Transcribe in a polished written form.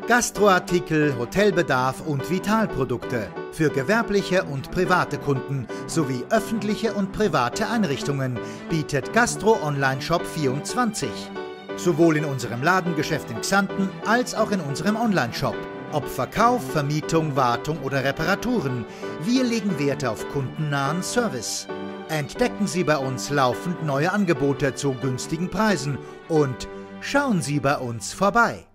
Gastroartikel, Hotelbedarf und Vitalprodukte für gewerbliche und private Kunden sowie öffentliche und private Einrichtungen bietet Gastro Online Shop 24. Sowohl in unserem Ladengeschäft in Xanten als auch in unserem Online-Shop. Ob Verkauf, Vermietung, Wartung oder Reparaturen, wir legen Wert auf kundennahen Service. Entdecken Sie bei uns laufend neue Angebote zu günstigen Preisen und schauen Sie bei uns vorbei.